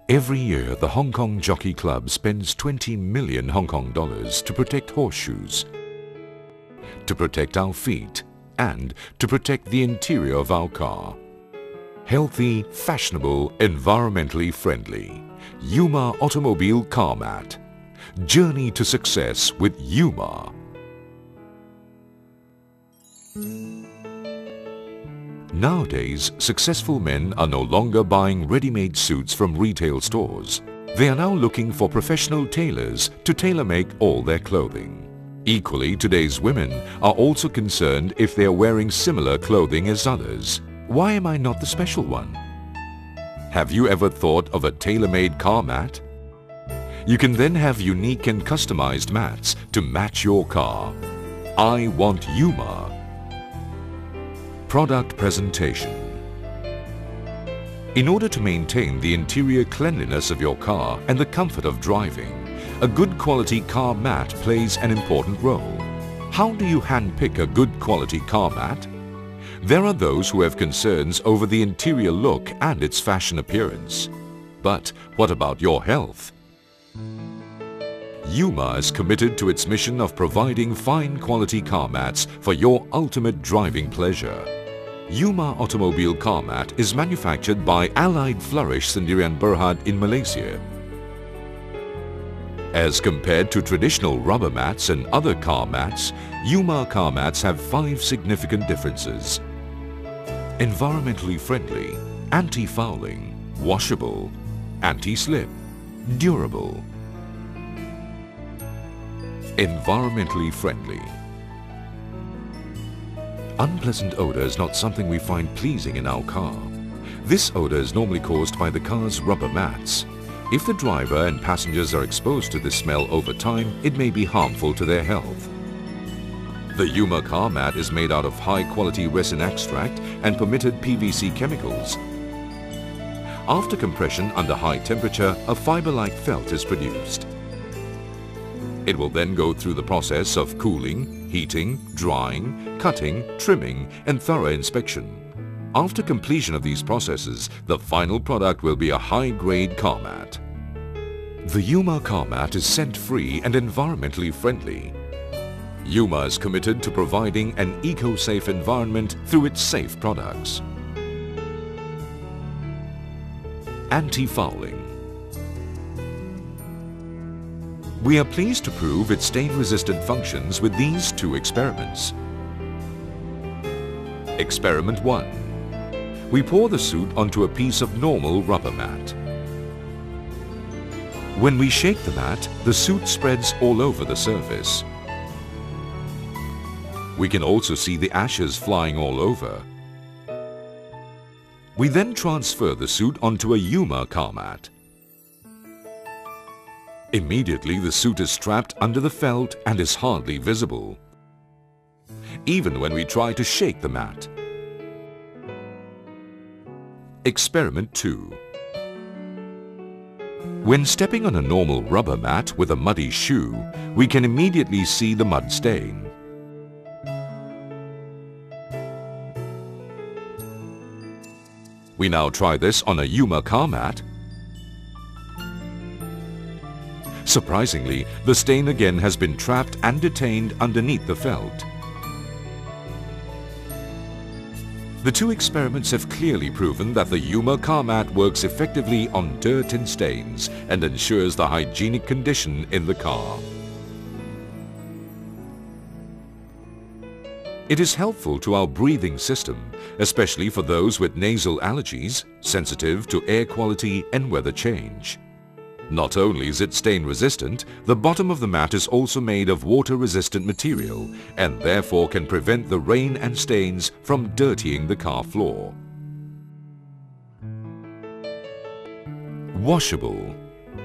Every year, the Hong Kong Jockey Club spends 20 million Hong Kong dollars to protect horseshoes, to protect our feet, and to protect the interior of our car. Healthy, fashionable, environmentally friendly. Yuma Automobile Car Mat. Journey to success with Yuma. Nowadays, successful men are no longer buying ready-made suits from retail stores. They are now looking for professional tailors to tailor-make all their clothing. Equally, today's women are also concerned if they are wearing similar clothing as others. Why am I not the special one? Have you ever thought of a tailor-made car mat? You can then have unique and customized mats to match your car. I want Yuma. Product presentation. In order to maintain the interior cleanliness of your car and the comfort of driving, a good quality car mat plays an important role. How do you handpick a good quality car mat? There are those who have concerns over the interior look and its fashion appearance. But what about your health? Yuma is committed to its mission of providing fine quality car mats for your ultimate driving pleasure. Yuma Automobile Car Mat is manufactured by Allied Flourish Sendirian Berhad in Malaysia. As compared to traditional rubber mats and other car mats, Yuma car mats have 5 significant differences. Environmentally friendly, anti-fouling, washable, anti-slip, durable. Environmentally friendly. Unpleasant odor is not something we find pleasing in our car. This odor is normally caused by the car's rubber mats. If the driver and passengers are exposed to this smell over time, it may be harmful to their health. The Yuma car mat is made out of high-quality resin extract and permitted PVC chemicals. After compression under high temperature, a fiber-like felt is produced. It will then go through the process of cooling, heating, drying, cutting, trimming, and thorough inspection. After completion of these processes, the final product will be a high-grade car mat. The Yuma car mat is scent-free and environmentally friendly. Yuma is committed to providing an eco-safe environment through its safe products. Anti-fouling. We are pleased to prove its stain-resistant functions with these 2 experiments. Experiment 1. We pour the suit onto a piece of normal rubber mat. When we shake the mat, the suit spreads all over the surface. We can also see the ashes flying all over. We then transfer the suit onto a Yuma car mat. Immediately, the suit is strapped under the felt and is hardly visible, even when we try to shake the mat. Experiment 2. When stepping on a normal rubber mat with a muddy shoe, we can immediately see the mud stain. We now try this on a Yuma car mat. Surprisingly, the stain again has been trapped and detained underneath the felt. The 2 experiments have clearly proven that the Yuma car mat works effectively on dirt and stains and ensures the hygienic condition in the car. It is helpful to our breathing system, especially for those with nasal allergies, sensitive to air quality and weather change. Not only is it stain-resistant, the bottom of the mat is also made of water-resistant material and therefore can prevent the rain and stains from dirtying the car floor. Washable.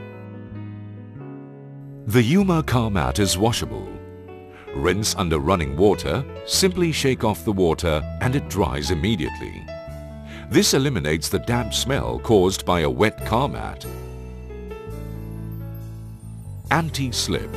The Yuma car mat is washable. Rinse under running water, simply shake off the water and it dries immediately. This eliminates the damp smell caused by a wet car mat. Anti-slip.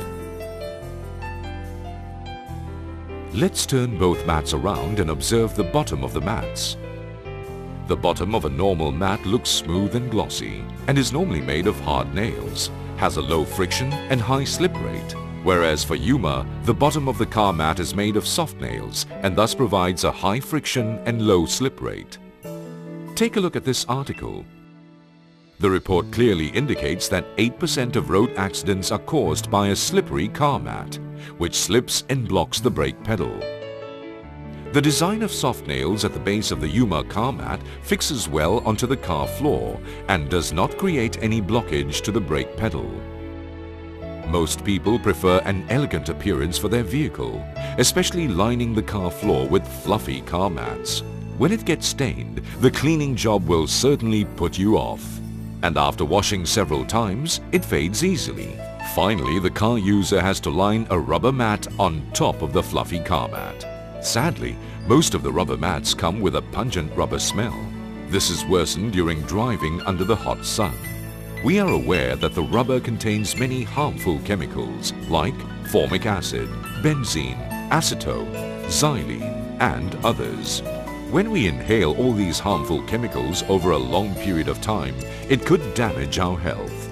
Let's turn both mats around and observe the bottom of the mats. The bottom of a normal mat looks smooth and glossy and is normally made of hard nails, has a low friction and high slip rate. Whereas for Yuma, the bottom of the car mat is made of soft nails and thus provides a high friction and low slip rate. Take a look at this article. The report clearly indicates that 8% of road accidents are caused by a slippery car mat, which slips and blocks the brake pedal. The design of soft nails at the base of the Yuma car mat fixes well onto the car floor and does not create any blockage to the brake pedal. Most people prefer an elegant appearance for their vehicle, especially lining the car floor with fluffy car mats. When it gets stained, the cleaning job will certainly put you off. And after washing several times, it fades easily. Finally, the car user has to line a rubber mat on top of the fluffy car mat. Sadly, most of the rubber mats come with a pungent rubber smell. This is worsened during driving under the hot sun. We are aware that the rubber contains many harmful chemicals like formic acid, benzene, acetone, xylene, and others. When we inhale all these harmful chemicals over a long period of time, it could damage our health.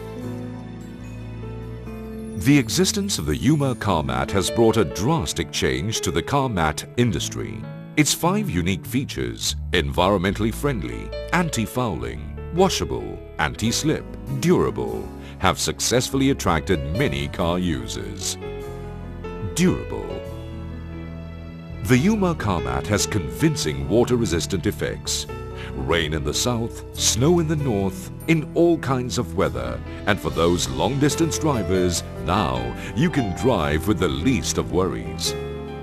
The existence of the Yuma car mat has brought a drastic change to the car mat industry. Its 5 unique features: environmentally friendly, anti-fouling, washable, anti-slip, durable, have successfully attracted many car users. Durable. The Yuma car mat has convincing water-resistant effects. Rain in the south, snow in the north, in all kinds of weather. And for those long-distance drivers, now you can drive with the least of worries.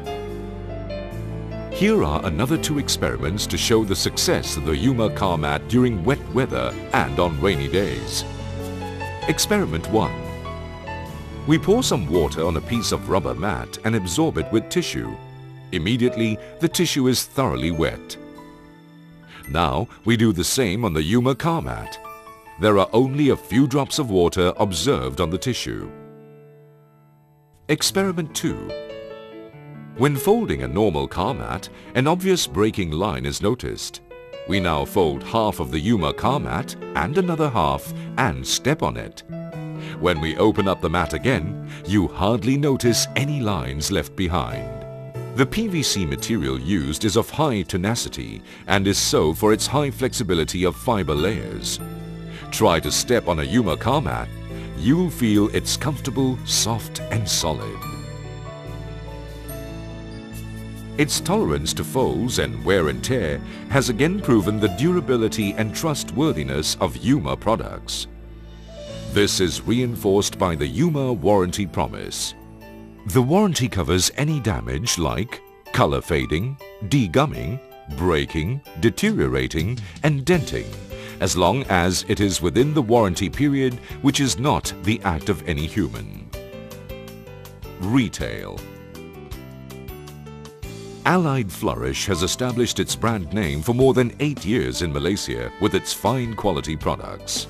Here are another 2 experiments to show the success of the Yuma car mat during wet weather and on rainy days. Experiment 1. We pour some water on a piece of rubber mat and absorb it with tissue. Immediately, the tissue is thoroughly wet. Now, we do the same on the Yuma car mat. There are only a few drops of water observed on the tissue. Experiment 2. When folding a normal car mat, an obvious breaking line is noticed. We now fold half of the Yuma car mat and another half and step on it. When we open up the mat again, you hardly notice any lines left behind. The PVC material used is of high tenacity and is so for its high flexibility of fiber layers. Try to step on a Yuma car mat. You'll feel it's comfortable, soft and solid. Its tolerance to folds and wear and tear has again proven the durability and trustworthiness of Yuma products. This is reinforced by the Yuma warranty promise. The warranty covers any damage like color fading, degumming, breaking, deteriorating and denting, as long as it is within the warranty period, which is not the act of any human. Retail. Allied Flourish has established its brand name for more than 8 years in Malaysia with its fine quality products.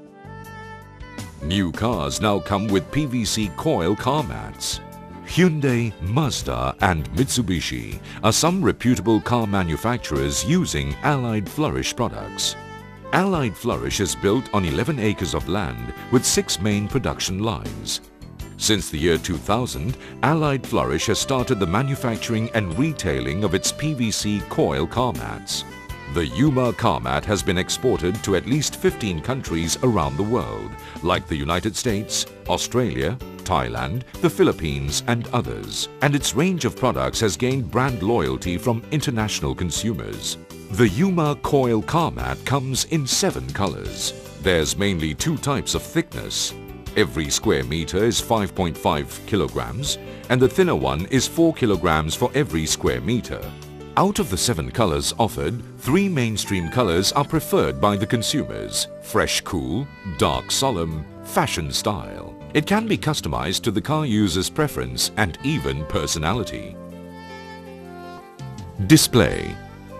New cars now come with PVC coil car mats. Hyundai, Mazda and Mitsubishi are some reputable car manufacturers using Allied Flourish products. Allied Flourish is built on 11 acres of land with 6 main production lines. Since the year 2000, Allied Flourish has started the manufacturing and retailing of its PVC coil car mats. The Yuma car mat has been exported to at least 15 countries around the world, like the United States, Australia, Thailand, the Philippines and others, and its range of products has gained brand loyalty from international consumers. The Yuma coil car mat comes in 7 colors. There's mainly 2 types of thickness. Every square meter is 5.5 kilograms and the thinner one is 4 kilograms for every square meter. Out of the 7 colors offered, 3 mainstream colors are preferred by the consumers: fresh cool, dark solemn, fashion style. It can be customized to the car user's preference and even personality. Display.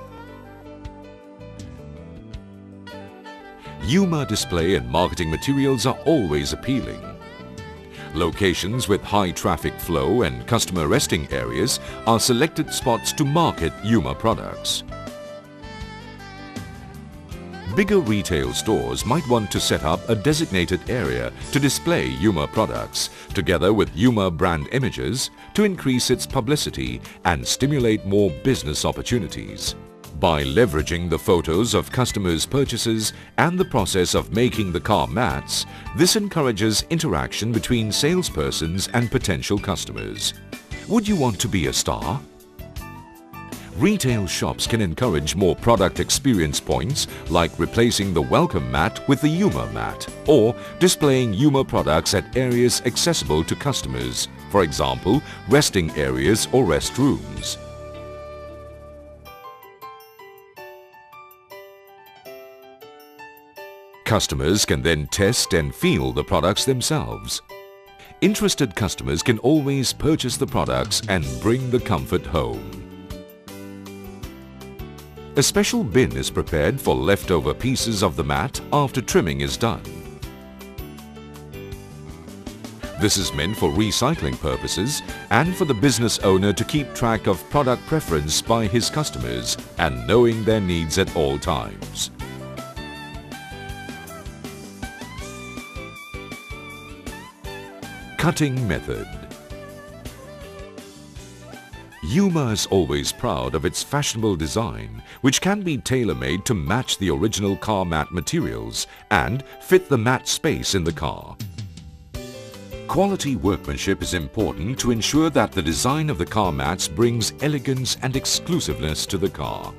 Yuma display and marketing materials are always appealing. Locations with high traffic flow and customer resting areas are selected spots to market Yuma products. Bigger retail stores might want to set up a designated area to display Yuma products, together with Yuma brand images, to increase its publicity and stimulate more business opportunities. By leveraging the photos of customers' purchases and the process of making the car mats, this encourages interaction between salespersons and potential customers. Would you want to be a star? Retail shops can encourage more product experience points, like replacing the welcome mat with the Yuma mat, or displaying Yuma products at areas accessible to customers, for example, resting areas or restrooms. Customers can then test and feel the products themselves. Interested customers can always purchase the products and bring the comfort home. A special bin is prepared for leftover pieces of the mat after trimming is done. This is meant for recycling purposes and for the business owner to keep track of product preference by his customers and knowing their needs at all times. Cutting method. Yuma is always proud of its fashionable design, which can be tailor-made to match the original car mat materials and fit the mat space in the car. Quality workmanship is important to ensure that the design of the car mats brings elegance and exclusiveness to the car.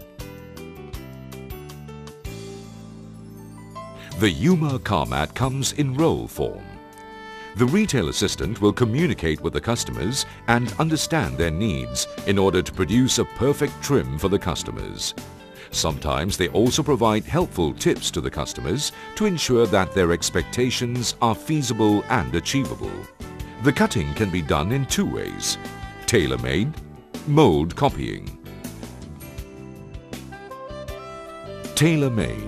The Yuma car mat comes in roll form. The retail assistant will communicate with the customers and understand their needs in order to produce a perfect trim for the customers. Sometimes they also provide helpful tips to the customers to ensure that their expectations are feasible and achievable. The cutting can be done in two ways: tailor-made, mold copying. Tailor-made.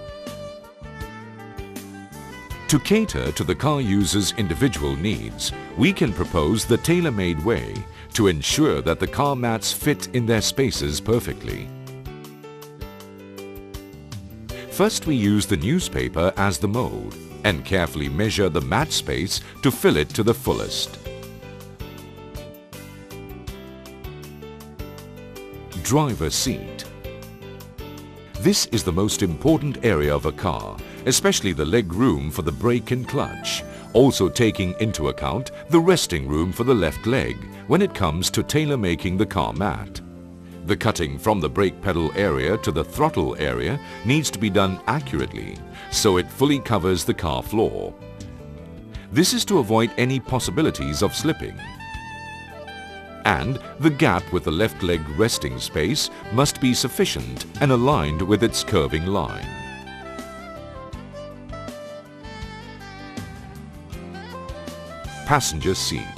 To cater to the car user's individual needs, we can propose the tailor-made way to ensure that the car mats fit in their spaces perfectly. First, we use the newspaper as the mold and carefully measure the mat space to fill it to the fullest. Driver seat. This is the most important area of a car, especially the leg room for the brake and clutch, also taking into account the resting room for the left leg when it comes to tailor-making the car mat. The cutting from the brake pedal area to the throttle area needs to be done accurately, so it fully covers the car floor. This is to avoid any possibilities of slipping. And the gap with the left leg resting space must be sufficient and aligned with its curving line. Passenger seat.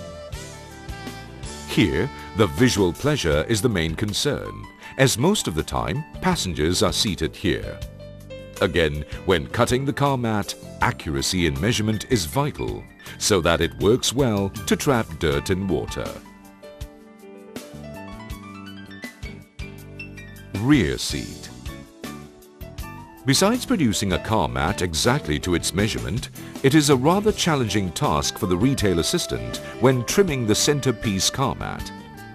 Here, the visual pleasure is the main concern, as most of the time passengers are seated here. Again, when cutting the car mat, accuracy in measurement is vital, so that it works well to trap dirt and water. Rear seat. Besides producing a car mat exactly to its measurement, it is a rather challenging task for the retail assistant when trimming the centerpiece car mat.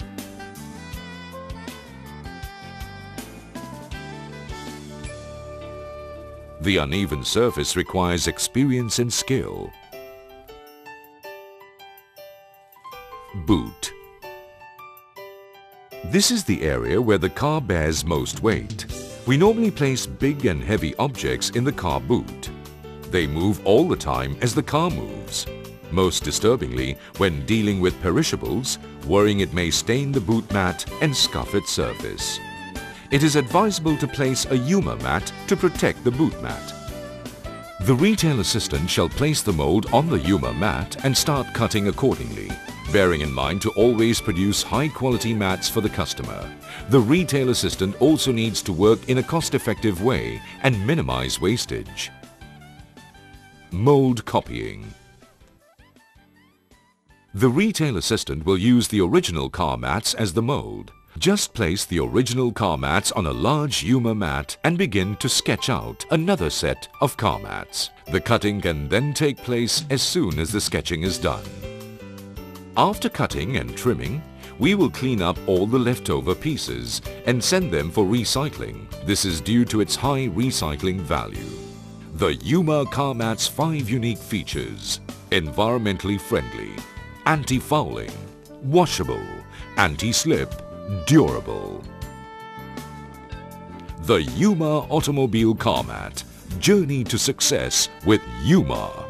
The uneven surface requires experience and skill. Boot. This is the area where the car bears most weight. We normally place big and heavy objects in the car boot. They move all the time as the car moves. Most disturbingly, when dealing with perishables, worrying it may stain the boot mat and scuff its surface. It is advisable to place a Yuma mat to protect the boot mat. The retail assistant shall place the mold on the Yuma mat and start cutting accordingly, bearing in mind to always produce high-quality mats for the customer. The retail assistant also needs to work in a cost-effective way and minimize wastage. Mold copying. The retail assistant will use the original car mats as the mold. Just place the original car mats on a large Yuma mat and begin to sketch out another set of car mats. The cutting can then take place as soon as the sketching is done. After cutting and trimming, we will clean up all the leftover pieces and send them for recycling. This is due to its high recycling value. The Yuma car mat's 5 unique features: environmentally friendly, anti-fouling, washable, anti-slip, durable. The Yuma Automobile Car Mat. Journey to success with Yuma.